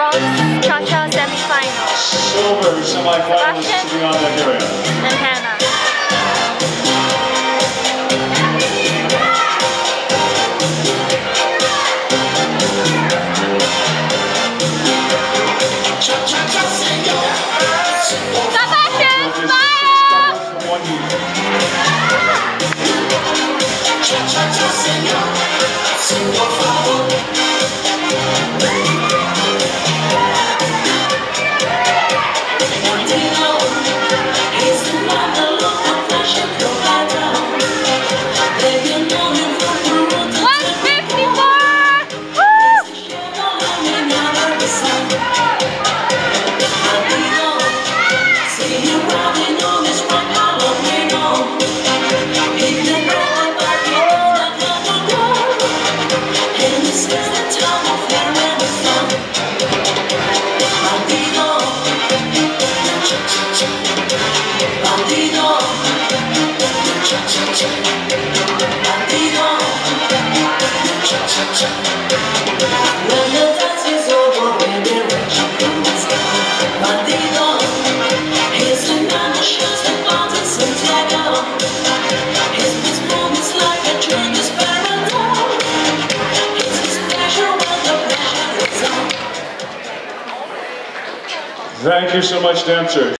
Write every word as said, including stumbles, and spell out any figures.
bronze cha-cha semi-final. Silver semi-finalists to be on that area. And Hannah. Sebastian, thank you so much, dancers.